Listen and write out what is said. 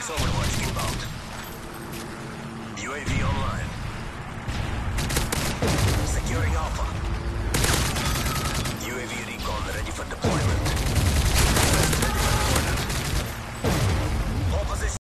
Overwatch inbound. UAV online. Securing Alpha. UAV recon ready for deployment.